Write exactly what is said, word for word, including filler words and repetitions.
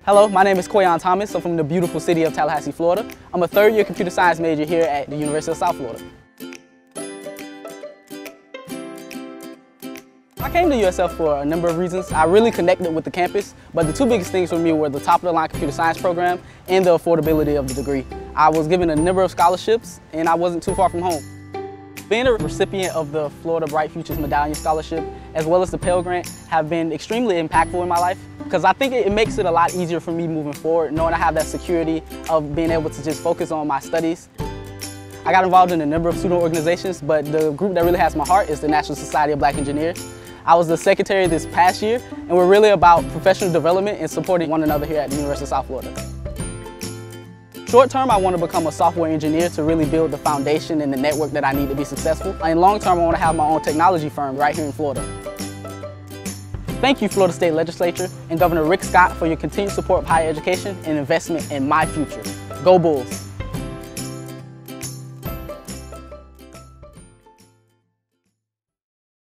Hello, my name is Qua'On Thomas. I'm from the beautiful city of Tallahassee, Florida. I'm a third year computer science major here at the University of South Florida. I came to U S F for a number of reasons. I really connected with the campus, but the two biggest things for me were the top of the line computer science program and the affordability of the degree. I was given a number of scholarships and I wasn't too far from home. Being a recipient of the Florida Bright Futures Medallion Scholarship, as well as the Pell Grant, have been extremely impactful in my life because I think it makes it a lot easier for me moving forward, knowing I have that security of being able to just focus on my studies. I got involved in a number of student organizations, but the group that really has my heart is the National Society of Black Engineers. I was the secretary this past year, and we're really about professional development and supporting one another here at the University of South Florida. Short term, I want to become a software engineer to really build the foundation and the network that I need to be successful. And long term, I want to have my own technology firm right here in Florida. Thank you, Florida State Legislature and Governor Rick Scott, for your continued support of higher education and investment in my future. Go Bulls!